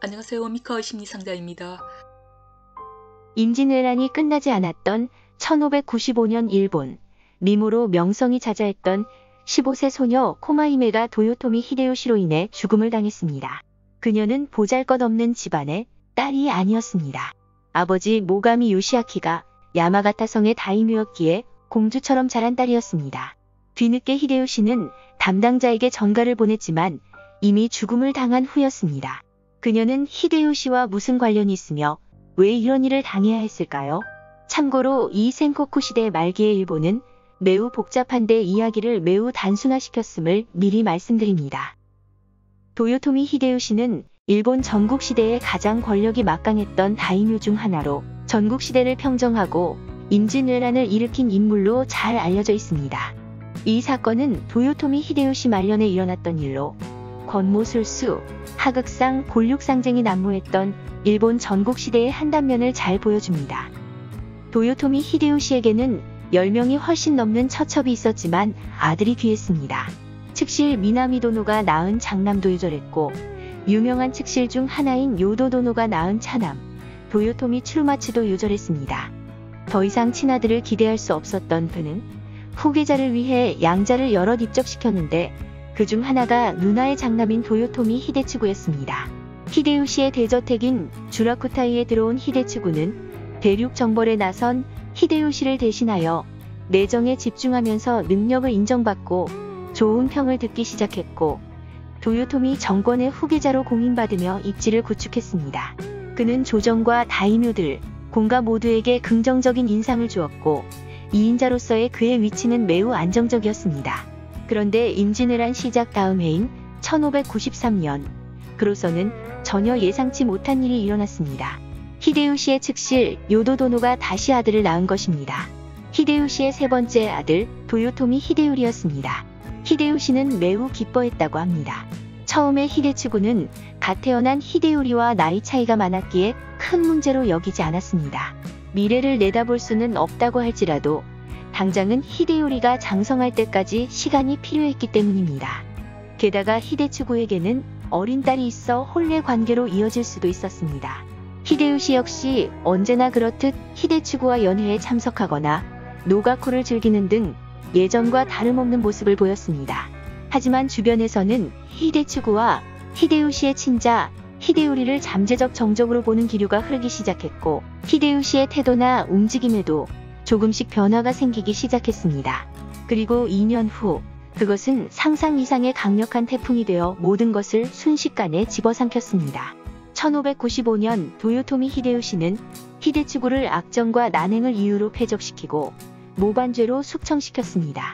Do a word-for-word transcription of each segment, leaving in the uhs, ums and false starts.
안녕하세요. 미카의 심리상담입니다. 임진왜란이 끝나지 않았던 천오백구십오 년 일본, 미모로 명성이 자자했던 십오 세 소녀 코마히메가 도요토미 히데요시로 인해 죽음을 당했습니다. 그녀는 보잘것없는 집안의 딸이 아니었습니다. 아버지 모가미 요시아키가 야마가타 성의 다이묘였기에 공주처럼 자란 딸이었습니다. 뒤늦게 히데요시는 담당자에게 전가를 보냈지만 이미 죽음을 당한 후였습니다. 그녀는 히데요시와 무슨 관련이 있으며 왜 이런 일을 당해야 했을까요? 참고로 이 센코쿠 시대 말기의 일본은 매우 복잡한데 이야기를 매우 단순화시켰음을 미리 말씀드립니다. 도요토미 히데요시는 일본 전국시대의 가장 권력이 막강했던 다이묘 중 하나로 전국시대를 평정하고 임진왜란을 일으킨 인물로 잘 알려져 있습니다. 이 사건은 도요토미 히데요시 말년에 일어났던 일로 권모술수, 하극상, 볼육상쟁이 난무했던 일본 전국시대의 한 단면을 잘 보여줍니다. 도요토미 히데요시에게는 열 명이 훨씬 넘는 처첩이 있었지만 아들이 귀했습니다. 측실 미나미도노가 낳은 장남도 유절했고 유명한 측실 중 하나인 요도도노가 낳은 차남, 도요토미 추루마츠도 유절했습니다. 더 이상 친아들을 기대할 수 없었던 그는 후계자를 위해 양자를 여럿 입적시켰는데 그중 하나가 누나의 장남인 도요토미 히데츠구였습니다. 히데요시의 대저택인 주라쿠타이에 들어온 히데츠구는 대륙 정벌에 나선 히데요시를 대신하여 내정에 집중하면서 능력을 인정받고 좋은 평을 듣기 시작했고 도요토미 정권의 후계자로 공인받으며 입지를 구축했습니다. 그는 조정과 다이묘들, 공가 모두에게 긍정적인 인상을 주었고 이인자로서의 그의 위치는 매우 안정적이었습니다. 그런데 임진왜란 시작 다음 해인 천오백구십삼 년, 그로서는 전혀 예상치 못한 일이 일어났습니다. 히데요시의 측실 요도도노가 다시 아들을 낳은 것입니다. 히데요시의 세 번째 아들 도요토미 히데요리였습니다. 히데요시는 매우 기뻐했다고 합니다. 처음에 히데츠구는 갓 태어난 히데요리와 나이 차이가 많았기에 큰 문제로 여기지 않았습니다. 미래를 내다볼 수는 없다고 할지라도 당장은 히데요리가 장성할 때까지 시간이 필요했기 때문입니다. 게다가 히데츠구에게는 어린 딸이 있어 혼례 관계로 이어질 수도 있었습니다. 히데요시 역시 언제나 그렇듯 히데츠구와 연회에 참석하거나 노가코를 즐기는 등 예전과 다름없는 모습을 보였습니다. 하지만 주변에서는 히데츠구와 히데요시의 친자 히데요리를 잠재적 정적으로 보는 기류가 흐르기 시작했고 히데요시의 태도나 움직임에도 조금씩 변화가 생기기 시작했습니다. 그리고 이 년 후 그것은 상상 이상의 강력한 태풍이 되어 모든 것을 순식간에 집어삼켰습니다. 천오백구십오 년 도요토미 히데요시는 히데츠구를 악정과 난행을 이유로 폐적시키고 모반죄로 숙청시켰습니다.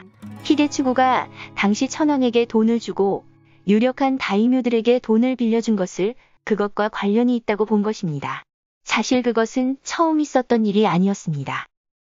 히데츠구가 당시 천황에게 돈을 주고 유력한 다이묘들에게 돈을 빌려준 것을 그것과 관련이 있다고 본 것입니다. 사실 그것은 처음 있었던 일이 아니었습니다.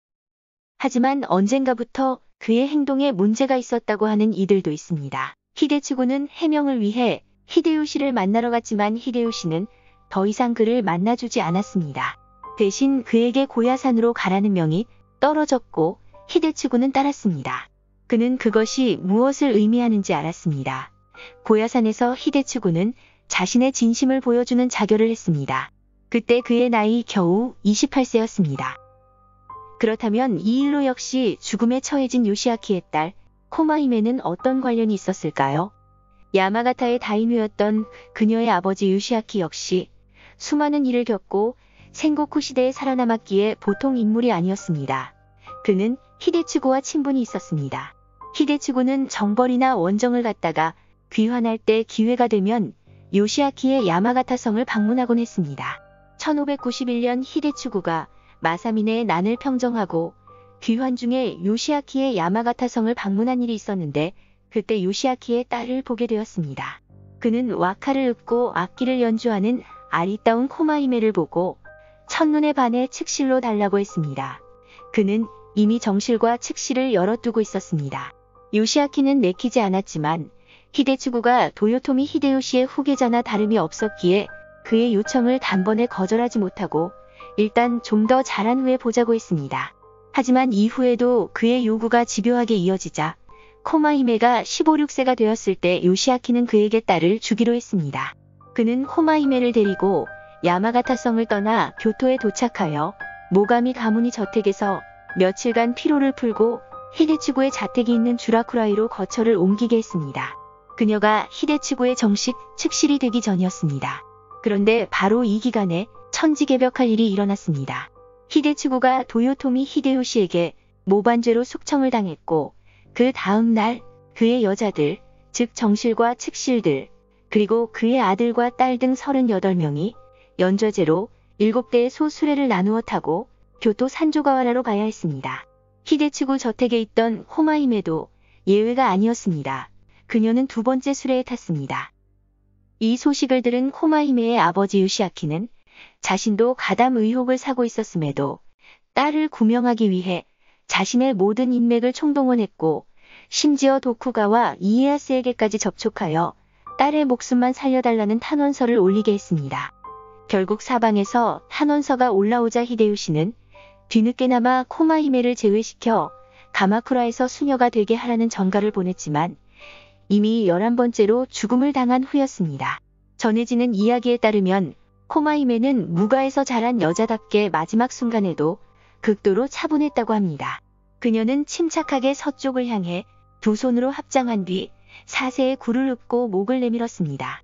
하지만 언젠가부터 그의 행동에 문제가 있었다고 하는 이들도 있습니다. 히데츠구는 해명을 위해 히데요시를 만나러 갔지만 히데요시는 더 이상 그를 만나주지 않았습니다. 대신 그에게 고야산으로 가라는 명이 떨어졌고 히데츠구는 따랐습니다. 그는 그것이 무엇을 의미하는지 알았습니다. 고야산에서 히데츠구는 자신의 진심을 보여주는 자결을 했습니다. 그때 그의 나이 겨우 이십팔 세였습니다. 그렇다면 이 일로 역시 죽음에 처해진 요시아키의 딸 코마히메는 어떤 관련이 있었을까요? 야마가타의 다이묘였던 그녀의 아버지 요시아키 역시 수많은 일을 겪고 센고쿠 시대에 살아남았기에 보통 인물이 아니었습니다. 그는 히데츠구와 친분이 있었습니다. 히데츠구는 정벌이나 원정을 갔다가 귀환할 때 기회가 되면 요시아키의 야마가타 성을 방문하곤 했습니다. 천오백구십일 년 히데츠구가 마사미네의 난을 평정하고 귀환 중에 요시아키의 야마가타 성을 방문한 일이 있었는데 그때 요시아키의 딸을 보게 되었습니다. 그는 와카를 읊고 악기를 연주하는 아리따운 코마히메를 보고 첫눈에 반해 측실로 달라고 했습니다. 그는 이미 정실과 측실을 열어두고 있었습니다. 요시아키는 내키지 않았지만 히데츠구가 도요토미 히데요시의 후계자나 다름이 없었기에 그의 요청을 단번에 거절하지 못하고 일단 좀 더 자란 후에 보자고 했습니다. 하지만 이후에도 그의 요구가 집요하게 이어지자 코마히메가 십오, 십육 세가 되었을 때 요시아키는 그에게 딸을 주기로 했습니다. 그는 호마히메를 데리고 야마가타성을 떠나 교토에 도착하여 모가미 가문이 저택에서 며칠간 피로를 풀고 히데치구의 자택이 있는 주라쿠라이로 거처를 옮기게 했습니다. 그녀가 히데치구의 정식 측실이 되기 전이었습니다. 그런데 바로 이 기간에 천지개벽할 일이 일어났습니다. 히데치구가 도요토미 히데요시에게 모반죄로 숙청을 당했고 그 다음 날 그의 여자들, 즉 정실과 측실들, 그리고 그의 아들과 딸 등 서른여덟 명이 연좌제로 일곱 대의 소 수레를 나누어 타고 교토 산조가와라로 가야 했습니다. 히데치구 저택에 있던 호마히메도 예외가 아니었습니다. 그녀는 두 번째 수레에 탔습니다. 이 소식을 들은 호마히메의 아버지 요시아키는 자신도 가담 의혹을 사고 있었음에도 딸을 구명하기 위해 자신의 모든 인맥을 총동원했고 심지어 도쿠가와 이에야스에게까지 접촉하여 딸의 목숨만 살려달라는 탄원서를 올리게 했습니다. 결국 사방에서 탄원서가 올라오자 히데요시는 뒤늦게나마 코마히메를 제외시켜 가마쿠라에서 수녀가 되게 하라는 전가를 보냈지만 이미 열한 번째로 죽음을 당한 후였습니다. 전해지는 이야기에 따르면 코마히메는 무가에서 자란 여자답게 마지막 순간에도 극도로 차분했다고 합니다. 그녀는 침착하게 서쪽을 향해 두 손으로 합장한 뒤 사세에 굴을 읊고 목을 내밀었습니다.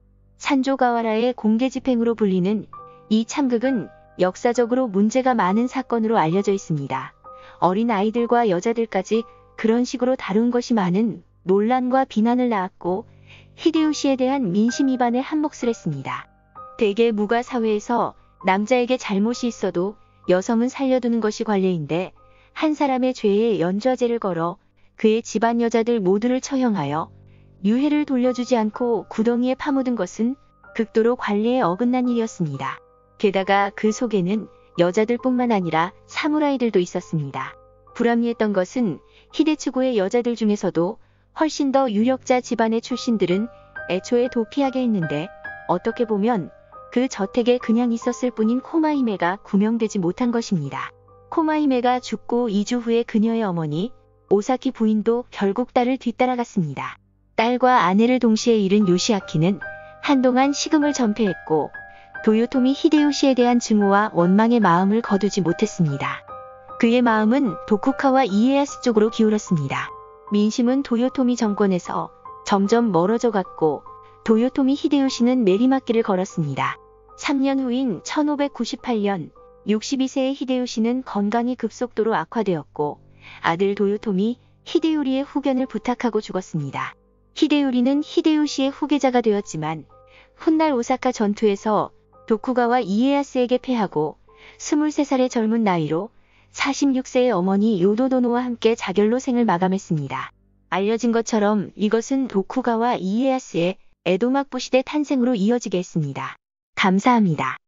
산조가와라의 공개 집행으로 불리는 이 참극은 역사적으로 문제가 많은 사건으로 알려져 있습니다. 어린 아이들과 여자들까지 그런 식으로 다룬 것이 많은 논란과 비난을 낳았고 히데요시에 대한 민심 위반에 한몫을 했습니다. 대개 무가 사회에서 남자에게 잘못이 있어도 여성은 살려두는 것이 관례인데 한 사람의 죄에 연좌제를 걸어 그의 집안 여자들 모두를 처형하여 유해를 돌려주지 않고 구덩이에 파묻은 것은 극도로 관례에 어긋난 일이었습니다. 게다가 그 속에는 여자들뿐만 아니라 사무라이들도 있었습니다. 불합리했던 것은 히데치구의 여자들 중에서도 훨씬 더 유력자 집안의 출신들은 애초에 도피하게 했는데 어떻게 보면 그 저택에 그냥 있었을 뿐인 코마히메가 구명되지 못한 것입니다. 코마히메가 죽고 이 주 후에 그녀의 어머니 오사키 부인도 결국 딸을 뒤따라갔습니다. 딸과 아내를 동시에 잃은 요시아키는 한동안 식음을 전폐했고 도요토미 히데요시에 대한 증오와 원망의 마음을 거두지 못했습니다. 그의 마음은 도쿠가와 이에야스 쪽으로 기울었습니다. 민심은 도요토미 정권에서 점점 멀어져 갔고 도요토미 히데요시는 내리막길을 걸었습니다. 삼 년 후인 천오백구십팔 년 육십이 세의 히데요시는 건강이 급속도로 악화되었고 아들 도요토미 히데요리의 후견을 부탁하고 죽었습니다. 히데요리는 히데요시의 후계자가 되었지만 훗날 오사카 전투에서 도쿠가와 이에야스에게 패하고 스물세 살의 젊은 나이로 사십육 세의 어머니 요도도노와 함께 자결로 생을 마감했습니다. 알려진 것처럼 이것은 도쿠가와 이에야스의 에도막부 시대 탄생으로 이어지게 했습니다. 감사합니다.